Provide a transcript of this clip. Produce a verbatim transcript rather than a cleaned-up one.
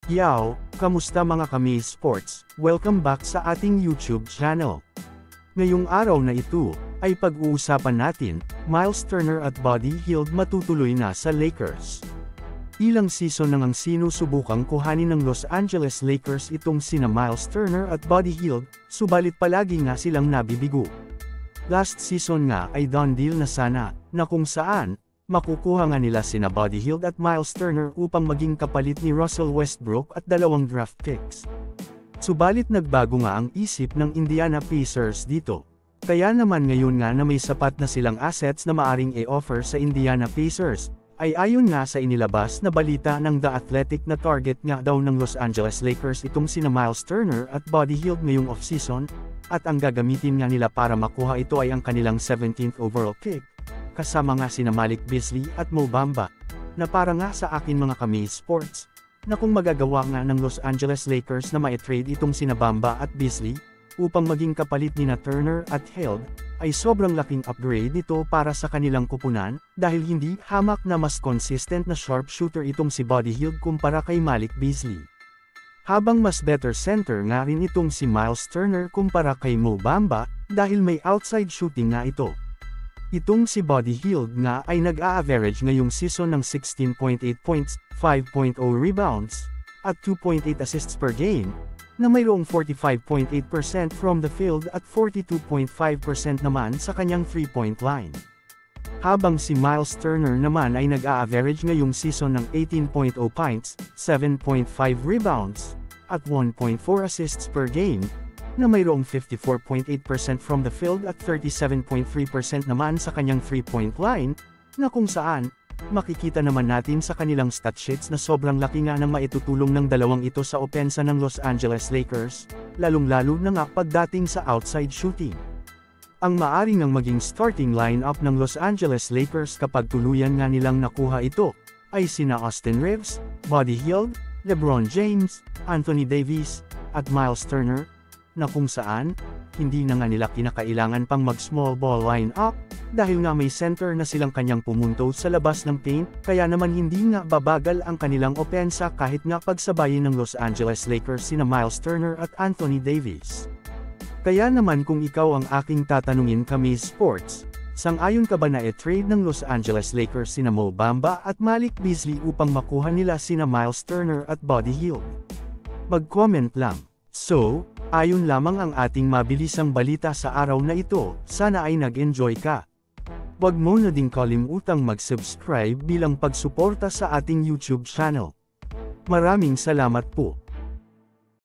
Yow, kamusta mga kami sports? Welcome back sa ating YouTube channel. Ngayong araw na ito, ay pag-uusapan natin, Miles Turner at Buddy Hield matutuloy na sa Lakers. Ilang season nang ang sinusubukang kuhanin ng Los Angeles Lakers itong sina Miles Turner at Buddy Hield, subalit palagi nga silang nabibigo. Last season nga ay done deal na sana, na kung saan, makukuha nga nila sina Buddy Hield at Miles Turner upang maging kapalit ni Russell Westbrook at dalawang draft picks. Subalit nagbago nga ang isip ng Indiana Pacers dito. Kaya naman ngayon nga na may sapat na silang assets na maaring i-offer sa Indiana Pacers, ay ayon nga sa inilabas na balita ng The Athletic na target nga daw ng Los Angeles Lakers itong sina Miles Turner at Buddy Hield ngayong off-season, at ang gagamitin nga nila para makuha ito ay ang kanilang seventeenth overall pick, kasama nga sina Beasley at Bamba, na para nga sa akin mga kami sports, na kung magagawa nga ng Los Angeles Lakers na ma-trade itong sina Bamba at Beasley, upang maging kapalit ni na Turner at Hield, ay sobrang laking upgrade nito para sa kanilang kupunan, dahil hindi hamak na mas consistent na sharpshooter itong si Buddy Hield kumpara kay Beasley. Habang mas better center nga rin itong si Miles Turner kumpara kay Bamba, dahil may outside shooting nga ito. Itong si Buddy Hield nga ay nag-a-average ngayong season ng sixteen point eight points, five point zero rebounds, at two point eight assists per game, na mayroong forty-five point eight percent from the field at forty-two point five percent naman sa kanyang three-point line. Habang si Miles Turner naman ay nag-a-average ngayong season ng eighteen point zero points, seven point five rebounds, at one point four assists per game, na mayroong fifty-four point eight percent from the field at thirty-seven point three percent naman sa kanyang three-point line, na kung saan, makikita naman natin sa kanilang stat sheets na sobrang laki nga ng maitutulong ng dalawang ito sa opensa ng Los Angeles Lakers, lalong-lalo na nga pagdating sa outside shooting. Ang maaring ang maging starting lineup ng Los Angeles Lakers kapag tuluyan nga nilang nakuha ito, ay sina Austin Reeves, Buddy Hield, LeBron James, Anthony Davis, at Miles Turner, na kung saan, hindi na nga nila kinakailangan pang mag-small ball lineup, dahil nga may center na silang kanyang pumunto sa labas ng paint, kaya naman hindi nga babagal ang kanilang opensa kahit nga pagsabayin ng Los Angeles Lakers sina Miles Turner at Anthony Davis. Kaya naman kung ikaw ang aking tatanungin kami sports, sang-ayon ka ba na i-trade ng Los Angeles Lakers sina Bamba at Beasley upang makuha nila sina Miles Turner at Buddy Hield? Mag-comment lang. So, ayon lamang ang ating mabilisang balita sa araw na ito, sana ay nag-enjoy ka. Huwag mo na ding kalimutang mag-subscribe bilang pagsuporta sa ating YouTube channel. Maraming salamat po.